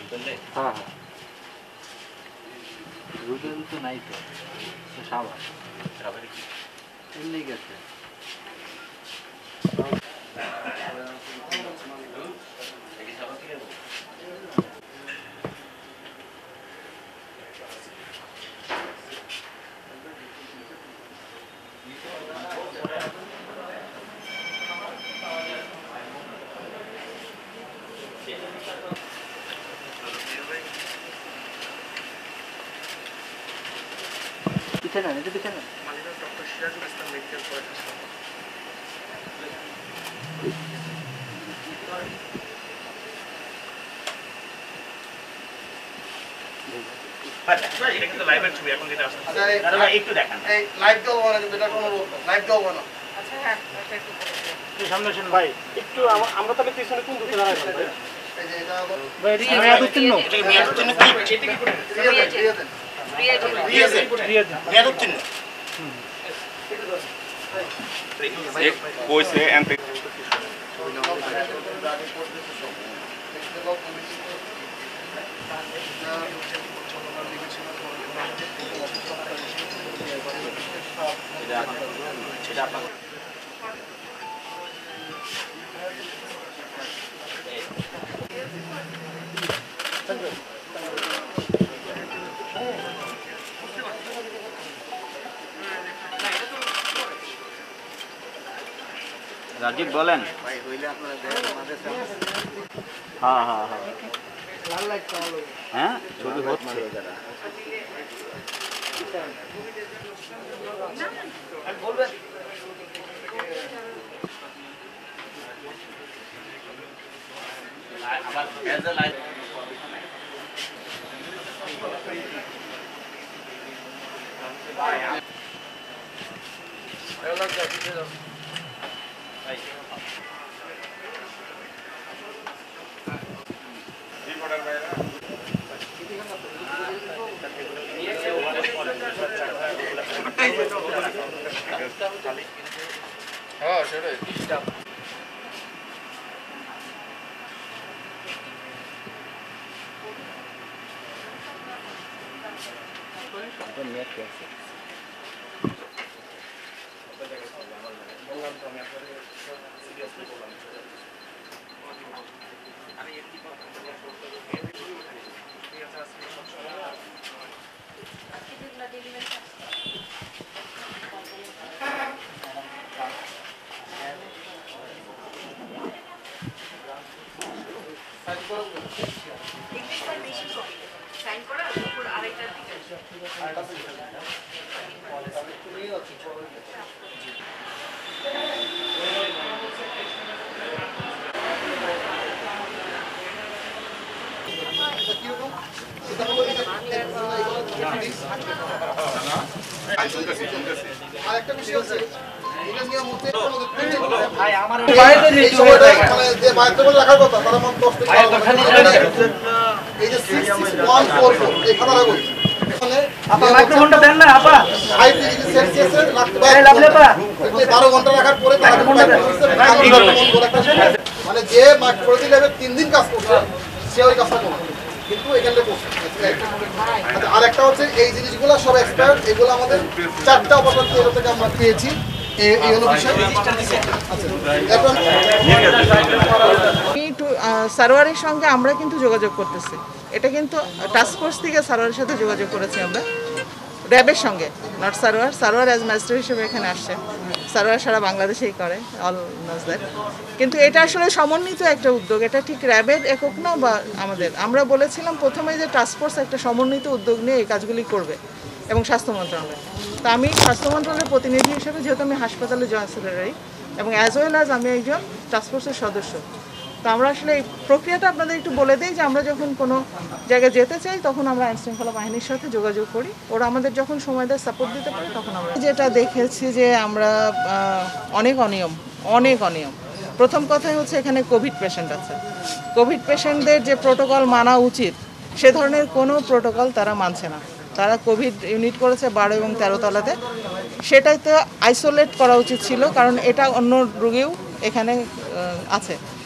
হ্যাঁ হ্যাঁ রুদের তো নাই তো সাবান এমনি গেছে পিছনে এটা পিছনে Malibag doctor Sirajul Islam medical college এটা কিন্তু লাইভের ছবি এখন যেটা আসছে দাদা একটু দেখান এই লাইভ দাও না কিন্তু এটা কোনো লাইভ দাও না আচ্ছা হ্যাঁ এটা একটু সামনে শুন ভাই একটু আমরা তাহলে পিছনে কোন দিকে দাঁড়াই ভাই এই যে এটা ভাই এটা মেয়াদ উত্তীর্ণ এটা মেয়াদ উত্তীর্ণ কি এটা কি করে মেয়াদ উত্তীর্ণ एक कोई से एंटी রাজীব বলেন হ্যাঁ হ্যাঁ হ্যাঁ হ্যাঁ ছবি হচ্ছে হ্যাঁ সেটাই আরেকটা বিষয় আছে এটা নিয়ে মতে ভাই আমার বাইরে নিয়ে মানে যে মাইক্রোফোন রাখার কথা তারা মত কষ্ট এই যে 6144 এই খাতাটা কই মানে আপা মাইক্রোফোনটা দেন না আপা 5 ডিগ্রি সেলসিয়াস এর রাখতে পারে এই লাভলে আপা 12 ঘন্টা রাখার পরে তারা মানে যে মাইক্রোফোন লেভে 3 দিন কাজ করছে সে ওই কাজটা করবে কিন্তু এখানে করছে আচ্ছা আরেকটা হচ্ছে এই জিনিসগুলো সব এক্সপায়ার এগুলো আমাদের 4টা অপারেশন থিয়েটার থেকে আমরা পেয়েছি এই হলো বিষয় এখন সারোয়ারের সঙ্গে আমরা কিন্তু যোগাযোগ করতেছি এটা কিন্তু টাস্ক ফোর্স থেকে সারোয়ারের সাথে যোগাযোগ করেছি আমরা র্যাবের সঙ্গে নট সারোয়ার অ্যাজ ম্যাজিস্ট্রেট হিসেবে এখানে আসছে সারোয়ার সারা বাংলাদেশেই করে অল নোজ দ্যাট কিন্তু এটা আসলে সমন্বিত একটা উদ্যোগ এটা ঠিক র্যাবের একক না বা আমাদের আমরা বলেছিলাম প্রথমে যে টাস্ক ফোর্স একটা সমন্বিত উদ্যোগ নিয়ে এই কাজগুলি করবে এবং স্বাস্থ্য মন্ত্রণালয় তো আমি স্বাস্থ্য মন্ত্রণালয়ের প্রতিনিধি হিসেবে যেহেতু আমি হাসপাতালে জয়েন্ট সেক্রেটারি এবং অ্যাজ ওয়েল অ্যাজ আমি একজন টাস্ক ফোর্সের সদস্য তো আমরা আসলে এই প্রক্রিয়াটা আপনাদের একটু বলে দিই যে আমরা যখন কোনো জায়গায় যেতে চাই তখন আমরা আইনশৃঙ্খলা বাহিনীর সাথে যোগাযোগ করি ওরা আমাদের যখন সময় দেয় সাপোর্ট দিতে পারে তখন আমরা যেটা দেখেছি যে আমরা অনেক অনিয়ম প্রথম কথাই হচ্ছে এখানে কোভিড পেশেন্ট আছে কোভিড পেশেন্টদের যে প্রোটোকল মানা উচিত সে ধরনের কোনো প্রোটোকল তারা মানছে না তারা কোভিড ইউনিট করেছে 12 এবং 13 তলাতে সেটাই তো আইসোলেট করা উচিত ছিল কারণ এটা অন্য রোগীও এখানে আছে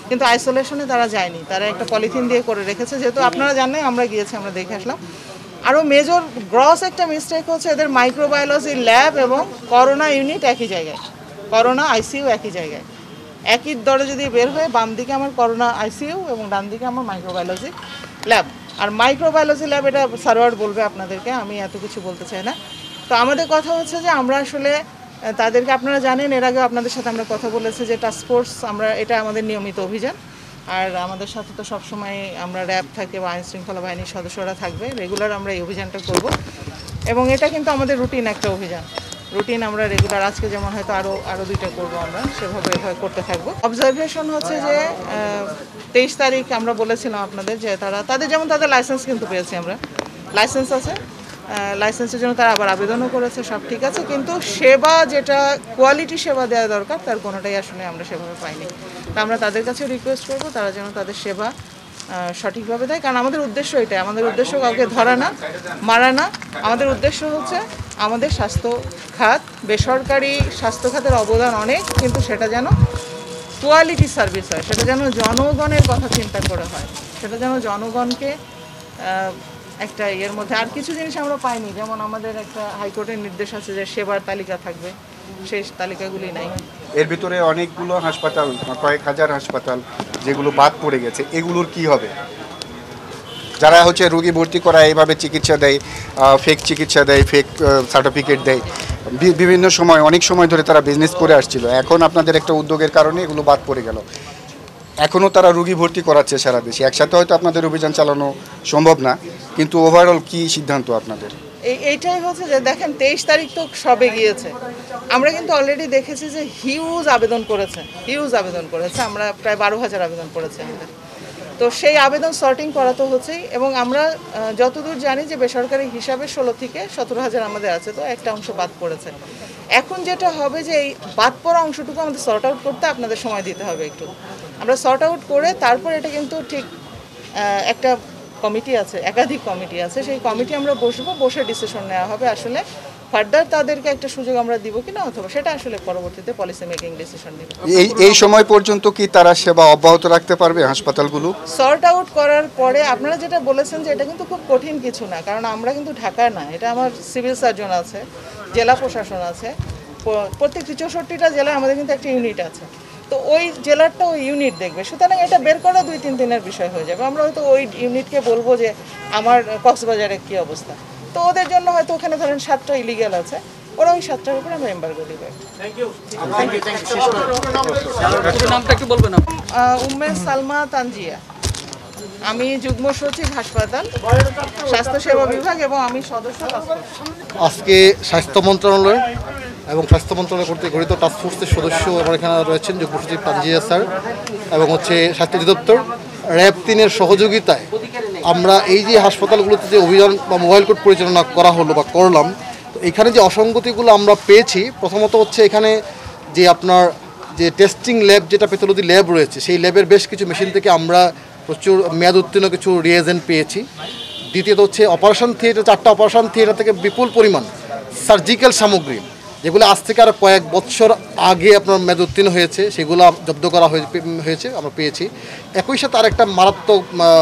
কিন্তু আইসোলেশনে তারা যায়নি, তারা একটা পলিথিন দিয়ে করে রেখেছে। যেহেতু আপনারা জানেন, আমরা গিয়েছি, আমরা দেখে আসলাম। আরও মেজর গ্রস একটা মিস্টেক হচ্ছে এদের মাইক্রোবায়োলজি ল্যাব এবং করোনা ইউনিট একই জায়গায়, করোনা আইসিইউ একই জায়গায়। একই দরে যদি বের হয়ে বাম দিকে আমার করোনা আইসিইউ এবং ডান দিকে আমার মাইক্রোবায়োলজি ল্যাব। আর মাইক্রোবায়োলজি ল্যাব এটা সার্ভার বলবে আপনাদেরকে, আমি এত কিছু বলতে চাই না। তো আমাদের কথা হচ্ছে যে আমরা আসলে তাদেরকে, আপনারা জানেন এর আগে আপনাদের সাথে আমরা কথা বলেছি যে টাস্কফোর্স, আমরা এটা আমাদের নিয়মিত অভিযান। আর আমাদের সাথে তো সবসময় আমরা র্যাব থাকে বা আইনশৃঙ্খলা বাহিনীর সদস্যরা থাকবে, রেগুলার আমরা এই অভিযানটা করব। এবং এটা কিন্তু আমাদের রুটিন একটা অভিযান, রুটিন আমরা রেগুলার। আজকে যেমন হয়তো আরও 2টা করবো, আমরা সেভাবে এভাবে করতে থাকবো। অবজারভেশন হচ্ছে যে 23 তারিখ আমরা বলেছিলাম আপনাদের যে তাদের যেমন তাদের লাইসেন্স কিন্তু পেয়েছি আমরা, লাইসেন্স আছে, লাইসেন্সের জন্য তারা আবার আবেদনও করেছে, সব ঠিক আছে। কিন্তু সেবা যেটা কোয়ালিটি সেবা দেওয়া দরকার তার কোনোটাই আসলে আমরা সেভাবে পাইনি। তা আমরা তাদের কাছে রিকোয়েস্ট করবো তারা যেন তাদের সেবা সঠিকভাবে দেয়। কারণ আমাদের উদ্দেশ্য এটাই, আমাদের উদ্দেশ্য কাউকে ধরা না, মারা না। আমাদের উদ্দেশ্য হচ্ছে আমাদের স্বাস্থ্য খাত, বেসরকারি স্বাস্থ্য খাতের অবদান অনেক, কিন্তু সেটা যেন কোয়ালিটি সার্ভিস হয়, সেটা যেন জনগণের কথা চিন্তা করে হয়, সেটা যেন জনগণকে একটা ইয়ের মধ্যে। আর কিছু জিনিস আমরা পাইনি, যেমন আমাদের একটা হাইকোর্টের নির্দেশ আছে যে সেবার তালিকা থাকবে, সেই তালিকাগুলি নাই। এর ভিতরে অনেকগুলো হাসপাতাল, কয়েক হাজার হাসপাতাল যেগুলো বাদ পড়ে গেছে, এগুলোর কি হবে? যারা হচ্ছে রোগী ভর্তি করা এইভাবে চিকিৎসা দেয়, ফেক চিকিৎসা দেয়, ফেক সার্টিফিকেট দেয়, বিভিন্ন সময় অনেক সময় ধরে তারা বিজনেস করে আসছিল। এখন আপনাদের একটা উদ্যোগের কারণে এগুলো বাদ পড়ে গেল। এখনও তারা রোগী ভর্তি করাচ্ছে সারা দেশে। একসাথে হয়তো আপনাদের অভিযান চালানো সম্ভব না, কিন্তু ওভারঅল কি সিদ্ধান্ত আপনাদের? এইটাই হচ্ছে যে দেখেন 23 তারিখ তো সবে গিয়েছে, আমরা কিন্তু অলরেডি দেখেছি যে হিউজ আবেদন করেছে, আমরা প্রায় 12,000 আবেদন করেছি আমাদের। তো সেই আবেদন সর্টিং করা তো হচ্ছেই, এবং আমরা যতদূর জানি যে বেসরকারি হিসাবে 16 থেকে 17,000 আমাদের আছে, তো একটা অংশ বাদ পড়েছে। এখন যেটা হবে যে এই বাদ পড়া অংশটুকু আমাদের সর্ট আউট করতে আপনাদের সময় দিতে হবে একটু। আমরা সর্ট আউট করে তারপর এটা কিন্তু ঠিক একটা কমিটি আছে, একাধিক কমিটি আছে, সেই কমিটি আমরা বসে ডিসিশন নেওয়া হবে আসলে ফার্দার তাদেরকে একটা সুযোগ আমরা দিব কিনা, অথবা সেটা আসলে পরবর্তীতে পলিসি মেকিং ডিসিশন দিব। এই সময় পর্যন্ত কি তারা সেবা অব্যাহত রাখতে পারবে হাসপাতালগুলো? সর্ট আউট করার পরে আপনারা যেটা বলেছেন যে এটা কিন্তু খুব কঠিন কিছু না, কারণ আমরা কিন্তু ঢাকায় না, এটা আমার সিভিল সার্জন আছে, জেলা প্রশাসন আছে, প্রত্যেকটি 64টা জেলায় আমাদের কিন্তু একটা ইউনিট আছে। তো ওই জেলারটা ওই ইউনিট দেখবে, সুতরাং এটা বের করা 2-3 দিনের বিষয় হয়ে যাবে। আমরা হয়তো ওই ইউনিটকে বলবো যে আমার কক্সবাজারে কী অবস্থা, তো ওদের জন্য হয়তো ওখানে ধরেন 7টা ইলিগাল আছে, ওরা ওই 7টার উপরে আমরা এম্বার্গো দিব। উম্মে সালমা তানজিয়া, আমি যুগ্ম সচিব হাসপাতাল স্বাস্থ্যসেবা বিভাগ, এবং আমি সদস্য। আজকে স্বাস্থ্য মন্ত্রণালয় এবং স্বাস্থ্য মন্ত্রণালয় কর্তৃক গঠিত টাস্কফোর্সের সদস্য আমার এখানে রয়েছেন, যুগ্ম সচিব তানজিয়া স্যার, এবং হচ্ছে স্বাস্থ্য অধিদপ্তর, র্যাব 3-এর সহযোগিতায় আমরা এই যে হাসপাতালগুলোতে যে অভিযান বা মোবাইল কোর্ট পরিচালনা করা হলো বা করলাম, তো এখানে যে অসঙ্গতিগুলো আমরা পেয়েছি, প্রথমত হচ্ছে এখানে যে আপনার যে টেস্টিং ল্যাব, যেটা প্যাথোলজি ল্যাব রয়েছে, সেই ল্যাবের বেশ কিছু মেশিন থেকে আমরা প্রচুর মেয়াদ উত্তীর্ণ কিছু রিয়েজেন্ট পেয়েছি। দ্বিতীয়ত হচ্ছে অপারেশন থিয়েটার, 4টা অপারেশন থিয়েটার থেকে বিপুল পরিমাণ সার্জিক্যাল সামগ্রী, যেগুলো আজ থেকে আর কয়েক বছর আগে আপনার মেয়াদ উত্তীর্ণ হয়েছে, সেগুলো জব্দ করা হয়েছে, আমরা পেয়েছি। একই সাথে আরেকটা মারাত্মক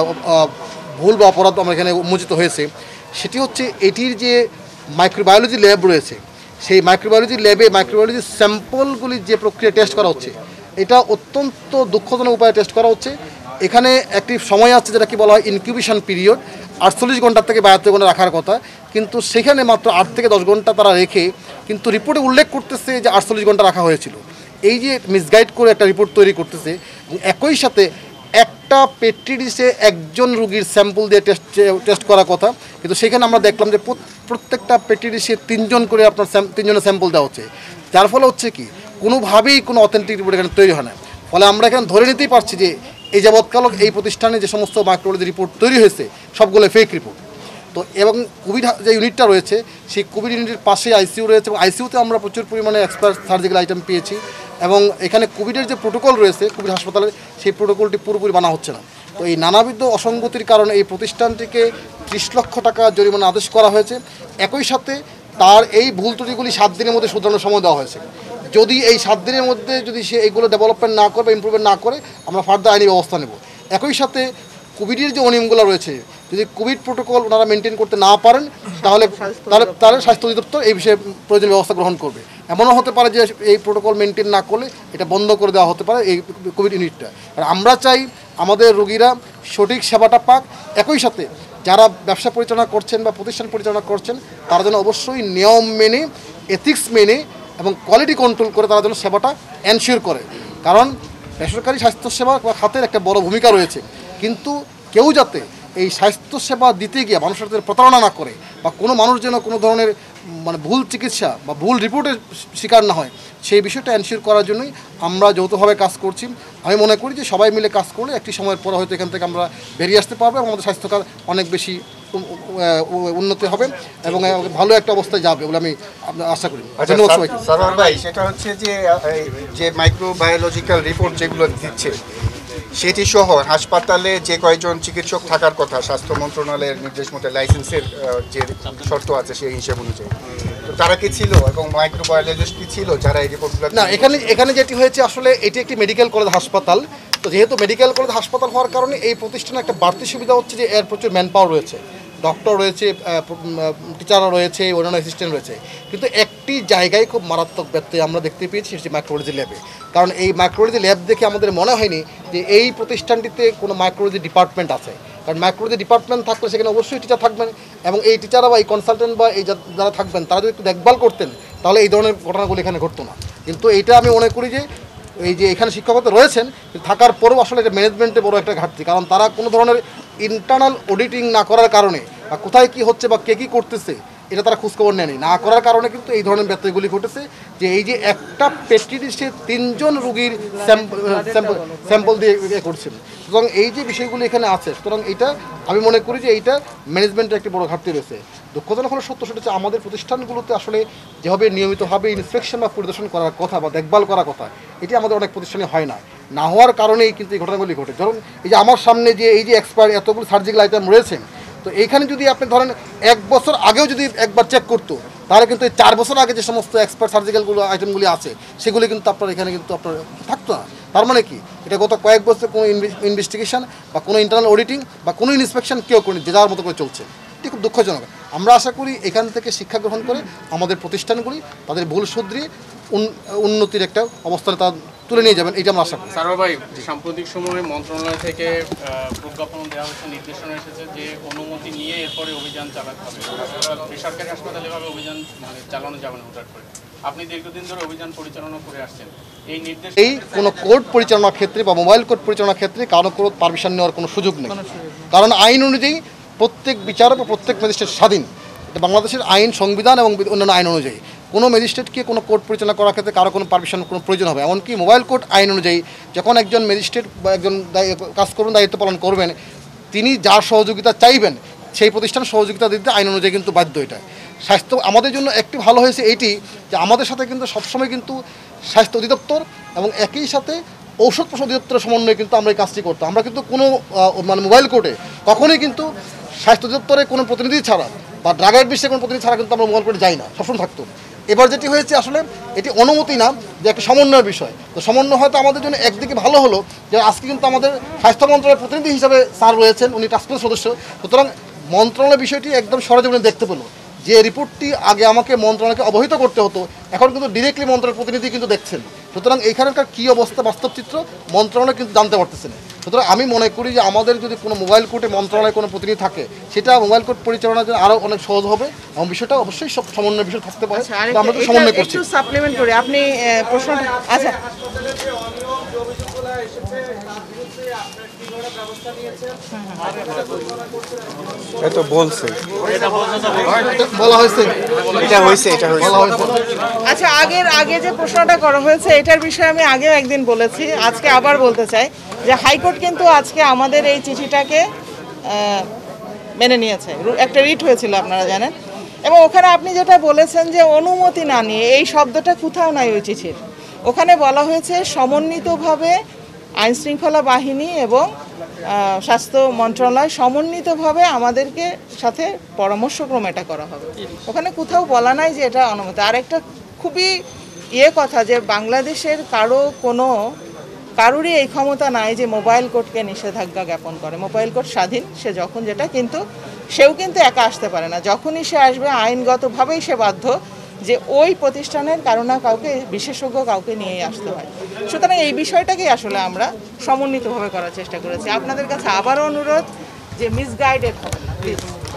ভুল বা অপরাধ আমরা এখানে উন্মোচিত হয়েছে, সেটি হচ্ছে এটির যে মাইক্রোবায়োলজি ল্যাব রয়েছে, সেই মাইক্রোবায়োলজি ল্যাবে মাইক্রোবায়োলজি স্যাম্পলগুলি যে প্রক্রিয়া টেস্ট করা হচ্ছে, এটা অত্যন্ত দুঃখজনক উপায়ে টেস্ট করা হচ্ছে। এখানে একটি সময় আছে যেটা কি বলা হয় ইনকিউবেশন পিরিয়ড, 48 ঘন্টা থেকে 72 ঘন্টা রাখার কথা, কিন্তু সেখানে মাত্র 8 থেকে 10 ঘন্টা তারা রেখে, কিন্তু রিপোর্টে উল্লেখ করতেছে যে 48 ঘন্টা রাখা হয়েছিল। এই যে মিসগাইড করে একটা রিপোর্ট তৈরি করতেছে, এবং একই সাথে একটা পেট্রি ডিশে একজন রুগীর স্যাম্পল দিয়ে টেস্ট করার কথা, কিন্তু সেখানে আমরা দেখলাম যে প্রত্যেকটা পেট্রি ডিশে 3 জন করে আপনার 3 জনের স্যাম্পল দেওয়া হচ্ছে, যার ফলে হচ্ছে কি কোনোভাবেই কোনো অথেন্টিক রিপোর্ট এখানে তৈরি হয় না। ফলে আমরা এখানে ধরে নিতেই পারছি যে এই যাবৎকাল এই প্রতিষ্ঠানে যে সমস্ত মাইক্রোবায়োলজি রিপোর্ট তৈরি হয়েছে সবগুলো ফেক রিপোর্ট। তো এবং কোভিড যে ইউনিটটা রয়েছে, সেই কোভিড ইউনিটের পাশে আইসিইউ রয়েছে, এবং আইসিইউতে আমরা প্রচুর পরিমাণে এক্সপার্ট সার্জিক্যাল আইটেম পেয়েছি, এবং এখানে কোভিডের যে প্রোটোকল রয়েছে কোভিড হাসপাতালের, সেই প্রোটোকলটি পুরোপুরি মানা হচ্ছে না। তো এই নানাবিধ অসঙ্গতির কারণে এই প্রতিষ্ঠানটিকে 30 লক্ষ টাকা জরিমানা আদেশ করা হয়েছে। একই সাথে তার এই ভুল ত্রুটিগুলি 7 দিনের মধ্যে শুধরানোর সময় দেওয়া হয়েছে। যদি এই 7 দিনের মধ্যে যদি সে এইগুলো ডেভেলপমেন্ট না করে বা ইমপ্রুভমেন্ট না করে আমরা ফার্দার আইনি ব্যবস্থা নেব। একই সাথে কোভিডের যে অনিয়মগুলো রয়েছে, যদি কোভিড প্রোটোকল ওনারা মেনটেন করতে না পারেন তাহলে স্বাস্থ্য অধিদপ্তর এই বিষয়ে প্রয়োজনীয় ব্যবস্থা গ্রহণ করবে। এমনও হতে পারে যে এই প্রোটোকল মেনটেন না করলে এটা বন্ধ করে দেওয়া হতে পারে এই কোভিড ইউনিটটা। আর আমরা চাই আমাদের রোগীরা সঠিক সেবাটা পাক। একই সাথে যারা ব্যবসা পরিচালনা করছেন বা প্রতিষ্ঠান পরিচালনা করছেন তারা যেন অবশ্যই নিয়ম মেনে, এথিক্স মেনে এবং কোয়ালিটি কন্ট্রোল করে তারা যেন সেবাটা এনশিওর করে। কারণ বেসরকারি স্বাস্থ্যসেবা বা খাতের একটা বড় ভূমিকা রয়েছে, কিন্তু কেউ যাতে এই স্বাস্থ্যসেবা দিতে গিয়ে মানুষের সাথে প্রতারণা না করে বা কোনো মানুষ যেন কোনো ধরনের মানে ভুল চিকিৎসা বা ভুল রিপোর্টের শিকার না হয়, সেই বিষয়টা এনশিওর করার জন্যই আমরা যৌথভাবে কাজ করছি। আমি মনে করি যে সবাই মিলে কাজ করলে একটি সময়ের পর হয়তো এখান থেকে আমরা বেরিয়ে আসতে পারবো এবং আমাদের স্বাস্থ্যখাত অনেক বেশি উন্নতি হবে এবং ভালো একটা অবস্থায় যাবে বলে আমি আশা করি। ধন্যবাদ সবাইকে। সারোয়ার ভাই, সেটা হচ্ছে যে মাইক্রোবায়োলজিক্যাল রিপোর্ট যেগুলো দিচ্ছে সেটি সহ হাসপাতালে যে কয়েকজন চিকিৎসক থাকার কথা স্বাস্থ্য মন্ত্রণালয়ের নির্দেশ মতে লাইসেন্সের যে শর্ত আছে সেই হিসেব অনুযায়ী, তো তারা কি ছিল এবং মাইক্রোবায়োলজিস্ট কি ছিল যারা এই রিপোর্টগুলো? না, এখানে যেটি হয়েছে আসলে এটি একটি মেডিকেল কলেজ হাসপাতাল। তো যেহেতু মেডিকেল কলেজ হাসপাতাল হওয়ার কারণে এই প্রতিষ্ঠানে একটা বাড়তি সুবিধা হচ্ছে যে এর প্রচুর ম্যান পাওয়ার রয়েছে, ডক্টর রয়েছে, টিচাররা রয়েছে, অন্যান্য অ্যাসিস্ট্যান্ট রয়েছে। কিন্তু একটি জায়গায় খুব মারাত্মক ব্যত্যয় আমরা দেখতে পেয়েছি, সেটি মাইক্রোলজি ল্যাবে। কারণ এই মাইক্রোলজি ল্যাব দেখে আমাদের মনে হয়নি যে এই প্রতিষ্ঠানটিতে কোনো মাইক্রোলজি ডিপার্টমেন্ট আছে। কারণ মাইক্রোলজি ডিপার্টমেন্ট থাকলে সেখানে অবশ্যই টিচার থাকবেন এবং এই টিচাররা বা এই কনসালটেন্ট বা এই যারা থাকবেন তারা যদি একটু দেখভাল করতেন তাহলে এই ধরনের ঘটনাগুলো এখানে ঘটতো না। কিন্তু এইটা আমি মনে করি যে এই যে এখানে শিক্ষকতা রয়েছেন থাকার পরেও আসলে এটা ম্যানেজমেন্টে বড় একটা ঘাটতি। কারণ তারা কোনো ধরনের ইন্টারনাল অডিটিং না করার কারণে বা কোথায় কী হচ্ছে বা কে কী করতেছে এটা তারা খোঁজখবর নেয়নি, না করার কারণে কিন্তু এই ধরনের ব্যত্যয়গুলি ঘটেছে। যে এই যে একটা পেট্রিডিসে 3 জন রোগীর স্যাম্পল দিয়ে করছেন, সুতরাং এই যে বিষয়গুলি এখানে আছে, সুতরাং এটা আমি মনে করি যে এইটা ম্যানেজমেন্টের একটি বড় ঘাটতি রয়েছে। দুঃখজনক হলো সত্য, সেটা হচ্ছে আমাদের প্রতিষ্ঠানগুলোতে আসলে যেভাবে নিয়মিতভাবে ইন্সপেকশন বা পরিদর্শন করার কথা বা দেখভাল করার কথা, এটি আমাদের অনেক প্রতিষ্ঠানে হয় না হওয়ার কারণেই কিন্তু এই ঘটনাগুলি ঘটে। ধরুন এই যে আমার সামনে যে এই যে এক্সপায়ার এতগুলো সার্জিক্যাল আইটেম রয়েছে, তো এইখানে যদি আপনি ধরেন 1 বছর আগেও যদি একবার চেক করতো তাহলে কিন্তু এই 4 বছর আগে যে সমস্ত এক্সপায়ার সার্জিক্যালগুলো আইটেমগুলি আছে সেগুলি কিন্তু আপনার এখানে কিন্তু আপনার থাকতো না। তার মানে কি, এটা গত কয়েক বছর কোনো ইনভেস্টিগেশন বা কোনো ইন্টারনাল অডিটিং বা কোনো ইন্সপেকশন কেউ করেনি, যে যার মতো করে চলছে। এটি খুব দুঃখজনক। আমরা আশা করি এখান থেকে শিক্ষা গ্রহণ করে আমাদের প্রতিষ্ঠানগুলি তাদের ভুল শুধরিয়ে উন্নতির একটা অবস্থানে তা তুলে নিয়ে যাবেন, এটা আমরা আশা করি। সারোয়ার ভাই, সাম্প্রতিক সময়ে মন্ত্রণালয় থেকে প্রজ্ঞাপন দেওয়া হয়েছে, নির্দেশনা এসেছে যে অনুমতি নিয়ে এরপরে অভিযান চালাতে হবে। বেসরকারি হাসপাতালে এভাবে অভিযান চালানো যাবে না হুটাট করে। আপনি দীর্ঘদিন ধরে অভিযান পরিচালনা করে আসছেন, এই নির্দেশ এই কোনো কোর্ট পরিচালনার ক্ষেত্রে বা মোবাইল কোর্ট পরিচালনার ক্ষেত্রে কারো কোনো পারমিশন নেওয়ার কোনো সুযোগ নেই। কারণ আইন অনুযায়ী প্রত্যেক বিচারক বা প্রত্যেক ম্যাজিস্ট্রেট স্বাধীন। এটা বাংলাদেশের আইন, সংবিধান এবং অন্যান্য আইন অনুযায়ী কোনো ম্যাজিস্ট্রেটকে কোনো কোর্ট পরিচালনা করার ক্ষেত্রে কারো কোনো পারমিশন কোনো প্রয়োজন হবে। এমনকি মোবাইল কোর্ট আইন অনুযায়ী যখন একজন ম্যাজিস্ট্রেট বা একজন কাজ করবেন, দায়িত্ব পালন করবেন, তিনি যার সহযোগিতা চাইবেন সেই প্রতিষ্ঠান সহযোগিতা দিতে আইন অনুযায়ী কিন্তু বাধ্য। এটা স্বাস্থ্য আমাদের জন্য একটি ভালো হয়েছে এইটি যে আমাদের সাথে কিন্তু সবসময় কিন্তু স্বাস্থ্য অধিদপ্তর এবং একই সাথে ঔষধ প্রশাসন অধিদপ্তরের সমন্বয়ে কিন্তু আমরা এই কাজটি করতাম। আমরা কিন্তু কোনো মানে মোবাইল কোর্টে কখনোই কিন্তু স্বাস্থ্য অধিদপ্তরের কোনো প্রতিনিধি ছাড়া বা ড্রাগ অ্যাডমিনিস্ট্রেশনের কোনো প্রতিনিধি ছাড়া কিন্তু আমরা মোবাইল কোর্টে যাই না, সবসময় থাকতো। এবার যেটি হয়েছে আসলে এটি অনুমতি না, যে একটা সমন্বয়ের বিষয়। তো সমন্বয় হয়তো আমাদের জন্য একদিকে ভালো হলো যে আজকে কিন্তু আমাদের স্বাস্থ্য মন্ত্রণালয়ের প্রতিনিধি হিসাবে স্যার রয়েছেন, উনি টাস্কফোর্স সদস্য। সুতরাং মন্ত্রণালয় বিষয়টি একদম সরেজমিনে দেখতে পেল। যে রিপোর্টটি আগে আমাকে মন্ত্রণালয়কে অবহিত করতে হতো, এখন কিন্তু ডিরেক্টলি মন্ত্রণালয়ের প্রতিনিধি কিন্তু দেখছেন। সুতরাং এইখানকার কী অবস্থা, বাস্তব চিত্র মন্ত্রণালয় কিন্তু জানতে পারতেছেন। সুতরাং আমি মনে করি যে আমাদের যদি কোনো মোবাইল কোর্টে মন্ত্রণালয়ে কোনো প্রতিনিধি থাকে, সেটা মোবাইল কোর্ট পরিচালনার জন্য আরও অনেক সহজ হবে এবং বিষয়টা অবশ্যই সব সমন্বয়ের বিষয় থাকতে পারে। আমরা তো সমন্বয় করছি। একটু সাপ্লিমেন্ট করে আপনি প্রশ্নটা আচ্ছা এই তো বলছে, বলা হয়েছে, এটা হয়েছে। আচ্ছা, আগে যে প্রশ্নটা করা হয়েছে এটার বিষয়ে আমি আগেও একদিন বলেছি, আজকে আবার বলতে চাই যে হাইকোর্ট কিন্তু আজকে আমাদের এই চিঠিটাকে মেনে নিয়েছে। একটা রিট হয়েছিল আপনারা জানেন, এবং ওখানে আপনি যেটা বলেছেন যে অনুমতি না নিয়ে, এই শব্দটা কোথাও নাই ওই চিঠির। ওখানে বলা হয়েছে সমন্বিতভাবে আইনশৃঙ্খলা বাহিনী এবং স্বাস্থ্য মন্ত্রণালয় সমন্বিতভাবে আমাদেরকে সাথে পরামর্শক্রমে এটা করা হবে। ওখানে কোথাও বলা নাই যে এটা অনুমতি। আর একটা খুবই কথা যে বাংলাদেশের কারোরই এই ক্ষমতা নাই যে মোবাইল কোর্টকে নিষেধাজ্ঞা জ্ঞাপন করে। মোবাইল কোর্ট স্বাধীন, সে যখন যেটা, কিন্তু সেও কিন্তু একা আসতে পারে না। যখনই সে আসবে আইনগতভাবেই সে বাধ্য যে ওই প্রতিষ্ঠানের কারো না কাউকে, বিশেষজ্ঞ কাউকে নিয়েই আসতে হয়। সুতরাং এই বিষয়টাকেই আসলে আমরা সমন্বিতভাবে করার চেষ্টা করেছি। আপনাদের কাছে আবারও অনুরোধ যে মিসগাইডেড হবে না প্লিজ।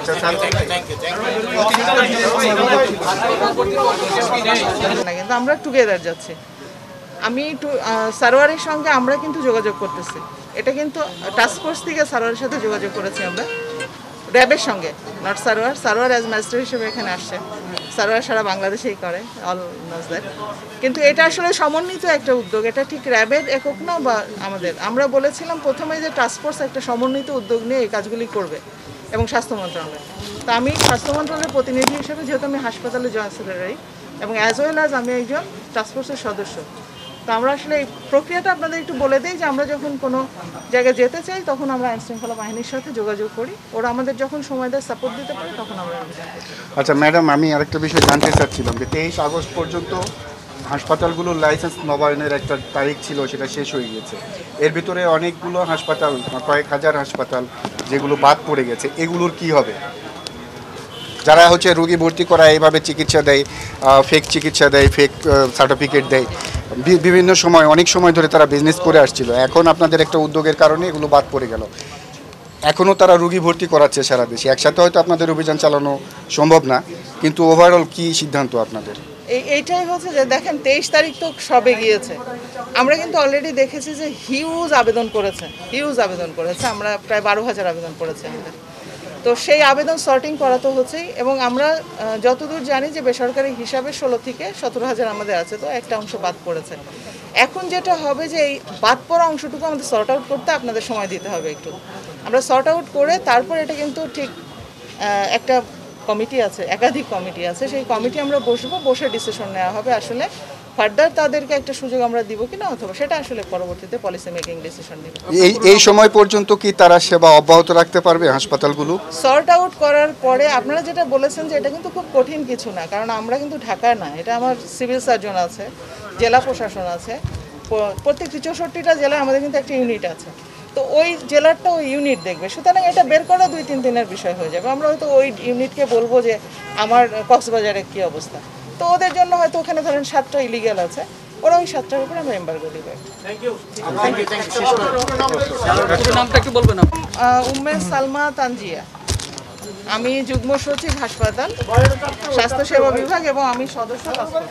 কিন্তু আমরা টুগেদার যাচ্ছি। আমি সারোয়ারের সঙ্গে আমরা কিন্তু যোগাযোগ করতেছি। এটা কিন্তু টাস্কফোর্স থেকে সারোয়ারের সাথে যোগাযোগ করেছি আমরা, র্যাবের সঙ্গে, not Sarwar. Sarwar as magistrate হিসেবে এখানে আসছে। সারোয়ার সারা বাংলাদেশেই করে, অল নোজ দ্যাট। কিন্তু এটা আসলে সমন্বিত একটা উদ্যোগ, এটা ঠিক র্যাবের একক না বা আমাদের। আমরা বলেছিলাম প্রথমে যে টাস্কফোর্স একটা সমন্বিত উদ্যোগ নিয়ে এই কাজগুলি করবে, এবং স্বাস্থ্য মন্ত্রণালয়। তো আমি স্বাস্থ্য মন্ত্রণালয়ের প্রতিনিধি হিসেবে, যেহেতু আমি হাসপাতালে জয়েন্ট সেক্রেটারি এবং অ্যাজ ওয়েল অ্যাজ আমি একজন টাস্কফোর্সের সদস্য, তো আমরা আসলে এই প্রক্রিয়াটা আপনাদের একটু বলে দিই যে আমরা যখন কোনো জায়গায় যেতে চাই তখন আমরা আইনশৃঙ্খলা বাহিনীর সাথে যোগাযোগ করি। ওরা আমাদের যখন সময় দেয়, সাপোর্ট দিতে পারে, তখন আমরা অভিযান করি। আচ্ছা ম্যাডাম, আমি আরেকটা বিষয় জানতে চাচ্ছিলাম যে 23 আগস্ট পর্যন্ত হাসপাতালগুলোর লাইসেন্স নবায়নের একটা তারিখ ছিল, সেটা শেষ হয়ে গেছে। এর ভিতরে অনেকগুলো হাসপাতাল, কয়েক হাজার হাসপাতাল যেগুলো বাদ পড়ে গেছে, এগুলোর কি হবে? যারা রোগী ভর্তি করা, এইভাবে চিকিৎসা দেয়, ফেক চিকিৎসা দেয়, ফেক সার্টিফিকেট দেয়, বিভিন্ন সময়, অনেক সময় ধরে তারা বিজনেস করে আসছিল। এখন আপনাদের একটা উদ্যোগের কারণে এগুলো বাদ পড়ে গেল। এখনও তারা রোগী ভর্তি করাচ্ছে সারা দেশে। একসাথে হয়তো আপনাদের অভিযান চালানো সম্ভব না, কিন্তু ওভারঅল কি সিদ্ধান্ত আপনাদের? এইটাই হচ্ছে যে দেখেন, 23 তারিখ তো সবে গিয়েছে। আমরা কিন্তু অলরেডি দেখেছি যে হিউজ আবেদন করেছে। আমরা প্রায় 12,000 আবেদন করেছি আমাদের। তো সেই আবেদন সর্টিং করা তো হচ্ছেই, এবং আমরা যতদূর জানি যে বেসরকারি হিসাবে 16 থেকে 17,000 আমাদের আছে, তো একটা অংশ বাদ পড়েছে। এখন যেটা হবে যে এই বাদ পড়া অংশটুকু আমাদের সর্ট আউট করতে আপনাদের সময় দিতে হবে একটু। আমরা সর্ট আউট করে তারপর এটা কিন্তু ঠিক একটা কমিটি আছে, একাধিক কমিটি আছে, সেই কমিটি আমরা বসে ডিসিশন নেওয়া হবে আসলে ফার্দার তাদেরকে একটা সুযোগ আমরা দিব কিনা, অথবা সেটা আসলে পরবর্তীতে পলিসি মেকিং ডিসিশন নিব। এই সময় পর্যন্ত কি তারা সেবা অব্যাহত রাখতে পারবে হাসপাতালগুলো? সর্ট আউট করার পরে আপনারা যেটা বলেছেন যে এটা কিন্তু খুব কঠিন কিছু না, কারণ আমরা কিন্তু ঢাকায় না, এটা আমার সিভিল সার্জন আছে, জেলা প্রশাসন আছে, প্রত্যেকটি 64টা জেলায় আমাদের কিন্তু একটা ইউনিট আছে। তো ওই জেলারটা ওই ইউনিট দেখবে, সুতরাং এটা বের করা 2-3 দিনের বিষয় হয়ে যাবে। আমরা হয়তো ওই ইউনিটকে বলবো যে আমার কক্সবাজারে কী অবস্থা, তো ওদের জন্য হয়তো ওখানে ধরেন 7টা ইলিগাল আছে, ওরা ওই 7টার উপরে আমরা এম্বার্গো দিবে। উম্মে সালমা তানজিয়া, আমি যুগ্ম সচিব হাসপাতাল, স্বাস্থ্যসেবা বিভাগ, এবং আমি সদস্য।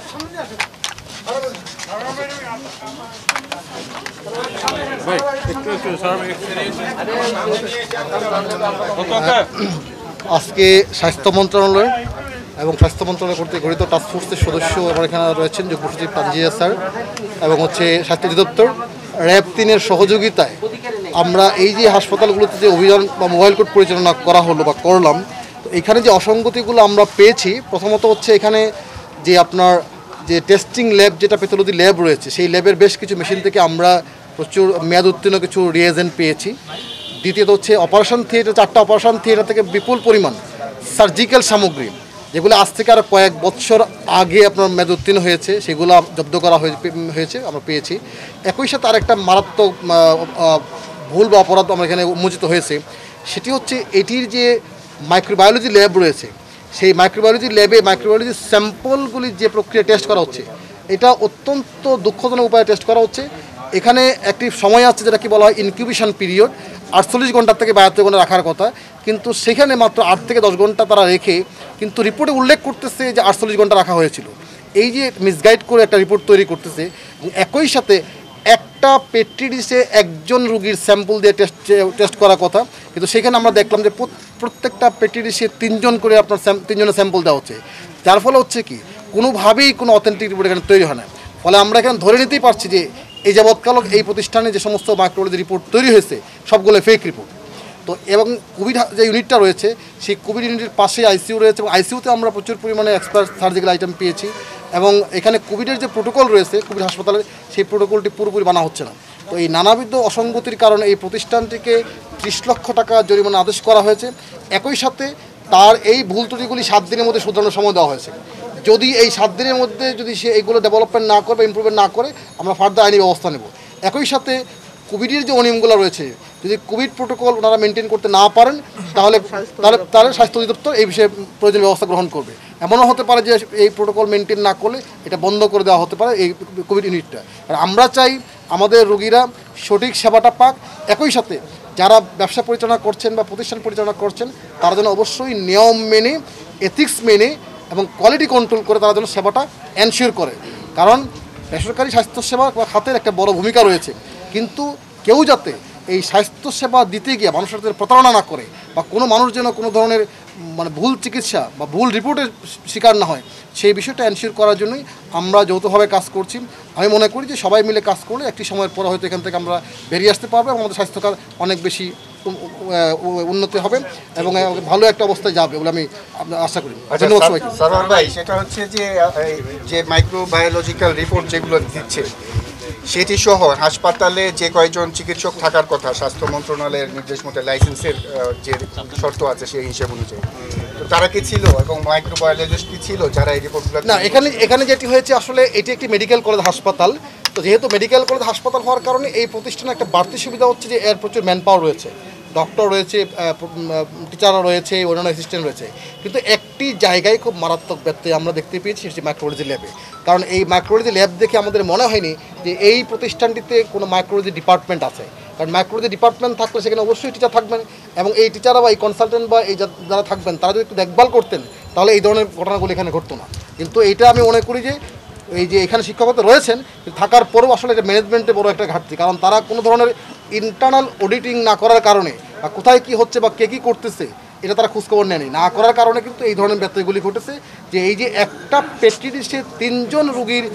আজকে স্বাস্থ্য মন্ত্রণালয় এবং স্বাস্থ্য মন্ত্রণালয় কর্তৃক গঠিত টাস্কফোর্সের সদস্য আমার এখানে রয়েছেন, যুগ্ম সচিব তানজিয়া স্যার, এবং স্বাস্থ্য অধিদপ্তর র্যাব 3-এর সহযোগিতায় আমরা এই যে হাসপাতালগুলোতে যে অভিযান বা মোবাইল কোর্ট পরিচালনা করা হলো বা করলাম, তো এখানে যে অসঙ্গতিগুলো আমরা পেয়েছি, প্রথমত হচ্ছে এখানে যে আপনার যে টেস্টিং ল্যাব, যেটা প্যাথোলজি ল্যাব রয়েছে, সেই ল্যাবের বেশ কিছু মেশিন থেকে আমরা প্রচুর মেয়াদ উত্তীর্ণ কিছু রিয়েজেন্ট পেয়েছি। দ্বিতীয়ত হচ্ছে অপারেশন থিয়েটার, 4টা অপারেশন থিয়েটার থেকে বিপুল পরিমাণ সার্জিক্যাল সামগ্রী, যেগুলো আজ থেকে আর কয়েক বছর আগে আপনার মেয়াদ উত্তীর্ণ হয়েছে, সেগুলো জব্দ করা হয়েছে, আমরা পেয়েছি। একই সাথে আরেকটা মারাত্মক ভুল বা অপরাধ আমরা এখানে উন্মোচিত হয়েছে, সেটি হচ্ছে এটির যে মাইক্রোবায়োলজি ল্যাব রয়েছে, সেই মাইক্রোবায়োলজি ল্যাবে মাইক্রোবায়োলজি স্যাম্পলগুলি যে প্রক্রিয়া টেস্ট করা হচ্ছে, এটা অত্যন্ত দুঃখজনক উপায়ে টেস্ট করা হচ্ছে। এখানে একটি সময় আছে যেটা কি বলা হয় ইনকিউবেশন পিরিয়ড, 48 ঘন্টা থেকে 72 ঘন্টা রাখার কথা, কিন্তু সেখানে মাত্র 8 থেকে 10 ঘন্টা তারা রেখে, কিন্তু রিপোর্টে উল্লেখ করতেছে যে 48 ঘন্টা রাখা হয়েছিল। এই যে মিসগাইড করে একটা রিপোর্ট তৈরি করতেছে, এবং একই সাথে একটা পেট্রি ডিশে একজন রুগীর স্যাম্পল দিয়ে টেস্ট করার কথা, কিন্তু সেখানে আমরা দেখলাম যে প্রত্যেকটা পেট্রি ডিশে 3 জন করে আপনার 3 জনের স্যাম্পল দেওয়া হচ্ছে, যার ফলে হচ্ছে কি কোনোভাবেই কোনো অথেন্টিক রিপোর্ট এখানে তৈরি হয় না। ফলে আমরা এখানে ধরে নিতেই পারছি যে এই যাবৎকাল এই প্রতিষ্ঠানে যে সমস্ত মাইক্রোবায়োলজি রিপোর্ট তৈরি হয়েছে সবগুলো ফেক রিপোর্ট। তো এবং কোভিড যে ইউনিটটা রয়েছে, সেই কোভিড ইউনিটের পাশে আইসিইউ রয়েছে, এবং আইসিইউতে আমরা প্রচুর পরিমাণে এক্সপার্ট সার্জিক্যাল আইটেম পেয়েছি, এবং এখানে কোভিডের যে প্রোটোকল রয়েছে কোভিড হাসপাতালের, সেই প্রোটোকলটি পুরোপুরি মানা হচ্ছে না। তো এই নানাবিধ অসঙ্গতির কারণে এই প্রতিষ্ঠানটিকে 30 লক্ষ টাকা জরিমানা আদেশ করা হয়েছে। একই সাথে তার এই ভুল ত্রুটিগুলি 7 দিনের মধ্যে শুধরানোর সময় দেওয়া হয়েছে। যদি এই 7 দিনের মধ্যে যদি সে এইগুলো ডেভেলপমেন্ট না করে বা ইমপ্রুভমেন্ট না করে আমরা ফার্দার আইনি ব্যবস্থা নেব। একই সাথে কোভিডের যে অনিয়মগুলো রয়েছে, যদি কোভিড প্রোটোকল ওনারা মেনটেন করতে না পারেন তাহলে স্বাস্থ্য অধিদপ্তর এই বিষয়ে প্রয়োজনীয় ব্যবস্থা গ্রহণ করবে। এমনও হতে পারে যে এই প্রোটোকল মেনটেন না করলে এটা বন্ধ করে দেওয়া হতে পারে এই কোভিড ইউনিটটা। আর আমরা চাই আমাদের রোগীরা সঠিক সেবাটা পাক। একই সাথে যারা ব্যবসা পরিচালনা করছেন বা প্রতিষ্ঠান পরিচালনা করছেন তারা যেন অবশ্যই নিয়ম মেনে, এথিক্স মেনে এবং কোয়ালিটি কন্ট্রোল করে তারা যেন সেবাটা এনশিওর করে। কারণ বেসরকারি স্বাস্থ্যসেবা বা খাতের একটা বড় ভূমিকা রয়েছে, কিন্তু কেউ যাতে এই স্বাস্থ্যসেবা দিতে গিয়ে মানুষের সাথে প্রতারণা না করে বা কোনো মানুষ যেন কোনো ধরনের মানে ভুল চিকিৎসা বা ভুল রিপোর্টের শিকার না হয়, সেই বিষয়টা এনশিওর করার জন্যই আমরা যৌথভাবে কাজ করছি। আমি মনে করি যে সবাই মিলে কাজ করলে একটি সময়ের পর হয়তো এখান থেকে আমরা বেরিয়ে আসতে পারবো এবং আমাদের স্বাস্থ্যখাত অনেক বেশি উন্নতি হবে এবং ভালো একটা অবস্থায় যাবে বলে আমি আশা করি। ধন্যবাদ সবাইকে। সারোয়ার ভাই, সেটা হচ্ছে যে মাইক্রোবায়োলজিক্যাল রিপোর্ট যেগুলো দিচ্ছে সেটি সহ হাসপাতালে যে কয়েকজন চিকিৎসক থাকার কথা স্বাস্থ্য মন্ত্রণালয়ের নির্দেশ মতে লাইসেন্সের যে শর্ত আছে সেই হিসেব অনুযায়ী, তো তারা কি ছিল এবং মাইক্রোবায়োলজিস্ট কি ছিল যারা এই রিপোর্টগুলো? না, এখানে যেটি হয়েছে আসলে এটি একটি মেডিকেল কলেজ হাসপাতাল। তো যেহেতু মেডিকেল কলেজ হাসপাতাল হওয়ার কারণে এই প্রতিষ্ঠানে একটা বাড়তি সুবিধা হচ্ছে যে এর প্রচুর ম্যান পাওয়ার রয়েছে, ডক্টর রয়েছে, টিচাররা রয়েছে, অন্যান্য অ্যাসিস্ট্যান্ট রয়েছে। কিন্তু একটি জায়গায় খুব মারাত্মক ব্যত্যয় আমরা দেখতে পেয়েছি, সেটি মাইক্রোলজি ল্যাবে। কারণ এই মাইক্রোলজি ল্যাব দেখে আমাদের মনে হয়নি যে এই প্রতিষ্ঠানটিতে কোনো মাইক্রোলজি ডিপার্টমেন্ট আছে। কারণ মাইক্রোলজি ডিপার্টমেন্ট থাকলে সেখানে অবশ্যই টিচার থাকবেন এবং এই টিচাররা বা এই কনসালটেন্ট বা এই যারা থাকবেন তারা যদি একটু দেখভাল করতেন তাহলে এই ধরনের ঘটনাগুলো এখানে ঘটতো না। কিন্তু এইটা আমি মনে করি যে এই যে এখানে শিক্ষকতা রয়েছেন থাকার পরেও আসলে এটা ম্যানেজমেন্টে বড় একটা ঘাটতি। কারণ তারা কোনো ধরনের ইন্টারনাল অডিটিং না করার কারণে বা কোথায় কী হচ্ছে বা কে কী করতেছে এটা তারা খোঁজখবর নেয়নি, না করার কারণে কিন্তু এই ধরনের ব্যত্যয়গুলি ঘটেছে। যে এই যে একটা পেট্রিডিসে 3 জন রোগীর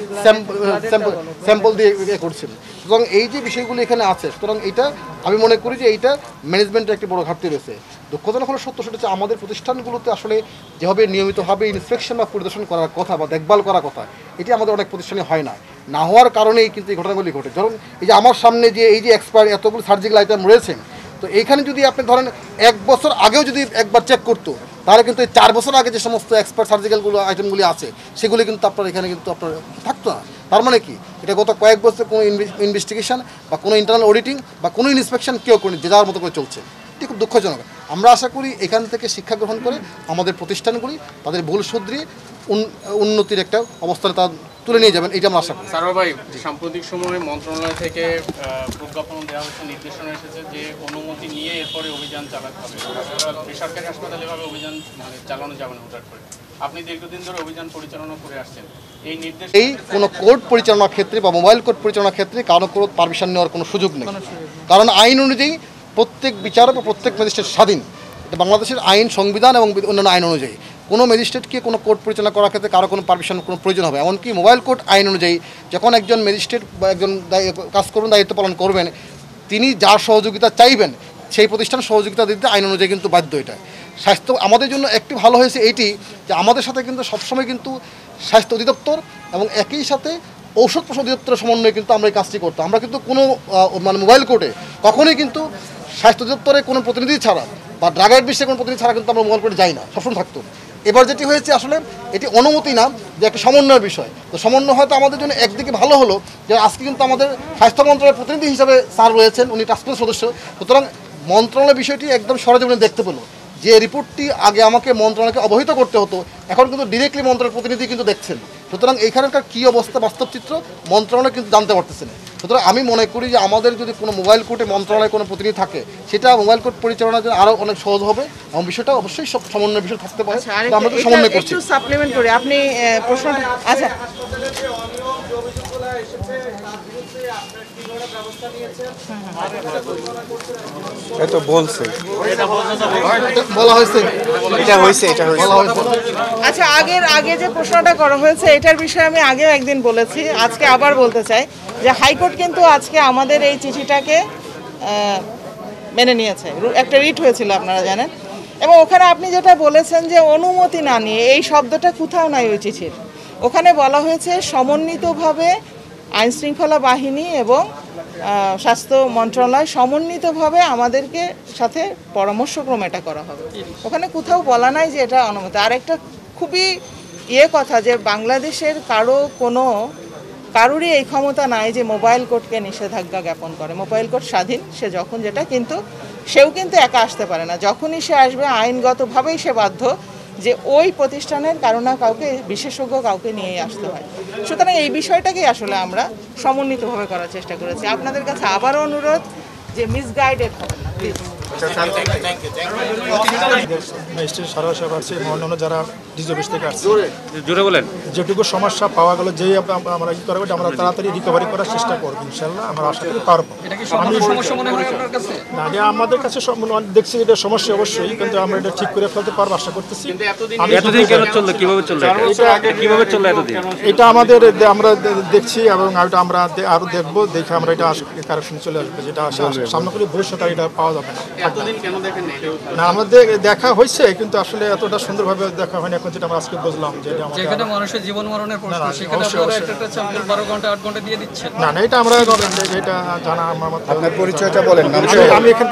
স্যাম্পল দিয়ে করছেন, সুতরাং এই যে বিষয়গুলি এখানে আছে, সুতরাং এইটা আমি মনে করি যে এইটা ম্যানেজমেন্টের একটি বড় ঘাটতি রয়েছে। দুঃখজনক হলে সত্য সেটা হচ্ছে আমাদের প্রতিষ্ঠানগুলোতে আসলে যেভাবে নিয়মিতভাবে ইন্সপেকশন বা পরিদর্শন করার কথা বা দেখভাল করার কথা এটি আমাদের অনেক প্রতিষ্ঠানে হয় না হওয়ার কারণেই কিন্তু এই ঘটনাগুলি ঘটে। ধরুন এই যে আমার সামনে যে এই যে এক্সপায়ার এতগুলো সার্জিক্যাল আইটেম রয়েছে, তো এইখানে যদি আপনি ধরেন 1 বছর আগেও যদি একবার চেক করতো তাহলে কিন্তু এই 4 বছর আগে যে সমস্ত এক্সপায়ার সার্জিক্যালগুলো আইটেমগুলি আছে সেগুলি কিন্তু আপনার এখানে কিন্তু আপনার থাকতো না। তার মানে কি এটা গত কয়েক বছর কোনো ইনভেস্টিগেশন বা কোনো ইন্টারনাল অডিটিং বা কোনো ইন্সপেকশন কেউ করেনি, যে যার মতো করে চলছে। এটি খুব দুঃখজনক। আমরা আশা করি এখান থেকে শিক্ষা গ্রহণ করে আমাদের প্রতিষ্ঠানগুলি তাদের ভুল শুধরিয়ে উন্নতির একটা অবস্থানে তা তুলে নিয়ে যাবেন, এটা আমরা আশা করি। সারোয়ার ভাই, সাম্প্রতিক সময়ে মন্ত্রণালয় থেকে প্রজ্ঞাপন দেওয়া হয়েছে, নির্দেশনা এসেছে যে অনুমতি নিয়ে এরপরে অভিযান চালাতে হবে। বেসরকারি হাসপাতালে এভাবে অভিযান চালানো যাবে না হুটাট করে। আপনি দীর্ঘদিন ধরে অভিযান পরিচালনা করে আসছেন, এই নির্দেশ এই কোনো কোর্ট পরিচালনার ক্ষেত্রে বা মোবাইল কোর্ট পরিচালনার ক্ষেত্রে কারো কোনো পারমিশন নেওয়ার কোনো সুযোগ নেই। কারণ আইন অনুযায়ী প্রত্যেক বিচারক বা প্রত্যেক ম্যাজিস্ট্রেট স্বাধীন। এটা বাংলাদেশের আইন, সংবিধান এবং অন্যান্য আইন অনুযায়ী কোনো ম্যাজিস্ট্রেটকে কোনো কোর্ট পরিচালনা করার ক্ষেত্রে কারো কোনো পারমিশন কোনো প্রয়োজন হবে। এমনকি মোবাইল কোর্ট আইন অনুযায়ী যখন একজন ম্যাজিস্ট্রেট বা একজন কাজ করবেন, দায়িত্ব পালন করবেন, তিনি যার সহযোগিতা চাইবেন সেই প্রতিষ্ঠান সহযোগিতা দিতে আইন অনুযায়ী কিন্তু বাধ্য। এটা স্বাস্থ্য আমাদের জন্য একটি ভালো হয়েছে এইটি যে আমাদের সাথে কিন্তু সবসময় কিন্তু স্বাস্থ্য অধিদপ্তর এবং একই সাথে ঔষধ প্রশাসন অধিদপ্তরের সমন্বয়ে কিন্তু আমরা এই কাজটি করতাম। আমরা কিন্তু কোনো মানে মোবাইল কোর্টে কখনোই কিন্তু স্বাস্থ্য অধিদপ্তরের কোনো প্রতিনিধি ছাড়া বা ড্রাগ অ্যাডমিনিস্ট্রেশনের কোনো প্রতিনিধি ছাড়া কিন্তু আমরা মোবাইল কোর্টে যাই না, সবসময় থাকতো। এবার যেটি হয়েছে আসলে এটি অনুমতি না, যে একটা সমন্বয়ের বিষয়। তো সমন্বয় হয়তো আমাদের জন্য একদিকে ভালো হলো যে আজকে কিন্তু আমাদের স্বাস্থ্য মন্ত্রণালয়ের প্রতিনিধি হিসাবে স্যার রয়েছেন, উনি টাস্কফোর্স সদস্য। সুতরাং মন্ত্রণালয় বিষয়টি একদম সরেজমিনে দেখতে পেল। যে রিপোর্টটি আগে আমাকে মন্ত্রণালয়কে অবহিত করতে হতো, এখন কিন্তু ডিরেক্টলি মন্ত্রণালয়ের প্রতিনিধি কিন্তু দেখছেন। সুতরাং এইখানকার কী অবস্থা, বাস্তব চিত্র মন্ত্রণালয় কিন্তু জানতে পারতেছেন। সুতরাং আমি মনে করি যে আমাদের যদি কোনো মোবাইল কোর্টে মন্ত্রণালয়ে কোনো প্রতিনিধি থাকে সেটা মোবাইল কোর্ট পরিচালনার জন্য আরও অনেক সহজ হবে এবং বিষয়টা অবশ্যই সব সমন্বয়ের বিষয় থাকতে পারে। আমরা তো সমন্বয় করছি। একটু সাপ্লিমেন্ট করে আপনি প্রশ্নটা আচ্ছা এই তো বলছে বলা হয়েছে এটা হয়েছে আচ্ছা আগে যে প্রশ্নটা করা হয়েছে এটার বিষয়ে আমি আগেও একদিন বলেছি, আজকে আবার বলতে চাই যে হাইকোর্ট কিন্তু আজকে আমাদের এই চিঠিটাকে মেনে নিয়েছে। একটা রিট হয়েছিল আপনারা জানেন, এবং ওখানে আপনি যেটা বলেছেন যে অনুমতি না নিয়ে, এই শব্দটা কোথাও নাই ওই চিঠির। ওখানে বলা হয়েছে সমন্বিতভাবে আইনশৃঙ্খলা বাহিনী এবং স্বাস্থ্য মন্ত্রণালয় সমন্বিতভাবে আমাদেরকে সাথে পরামর্শক্রমে এটা করা হবে। ওখানে কোথাও বলা নাই যে এটা অনুমতি। আর একটা খুবই কথা যে বাংলাদেশের কারোরই এই ক্ষমতা নাই যে মোবাইল কোর্টকে নিষেধাজ্ঞা জ্ঞাপন করে। মোবাইল কোর্ট স্বাধীন, সে যখন যেটা, কিন্তু সেও কিন্তু একা আসতে পারে না। যখনই সে আসবে আইনগতভাবেই সে বাধ্য যে ওই প্রতিষ্ঠানের কারো না কাউকে, বিশেষজ্ঞ কাউকে নিয়েই আসতে হয়। সুতরাং এই বিষয়টাকেই আসলে আমরা সমন্বিতভাবে করার চেষ্টা করেছি। আপনাদের কাছে আবারও অনুরোধ যে মিসগাইডেড হবেন না প্লিজ। ম্যাজিস্ট্রেট সারা সাহেব আছে, অন্যান্য যারা ডিজি অফিস থেকে আসছে, জোরে বলেন। যেটুকু সমস্যা পাওয়া গেল, যেই আমরা ই করবো, আমরা তাড়াতাড়ি রিকভারি করার চেষ্টা করবো ইনশাল্লাহ। আমরা আশা করি পারবো। না, এটা আমাদের কাছে দেখছি এটা সমস্যা অবশ্যই, কিন্তু আমরা এটা ঠিক করে ফেলতে পারবো আশা করতেছি। এটা আমাদের আমরা দেখছি এবং আমরা আরো দেখবো, দেখে আমরা এটা কারেকশনে চলে আসবে, যেটা সামনে করে ভবিষ্যতে এটা পাওয়া যাবে না। না, আমাদের দেখা হয়েছে, কিন্তু আসলে এতটা সুন্দরভাবে দেখা হয়নি এখন, যেটা আমরা আজকে বুঝলাম যে যেখানে মানুষের জীবন মরণের প্রশ্ন, সেখানে আপনারা একটা চ্যাম্পিয়ন 12 ঘন্টা 8 ঘন্টা দিয়ে দিচ্ছেন। না, এটা আমরা এটা জানা আমার। আপনার পরিচয়টা বলেন। আমি এখানে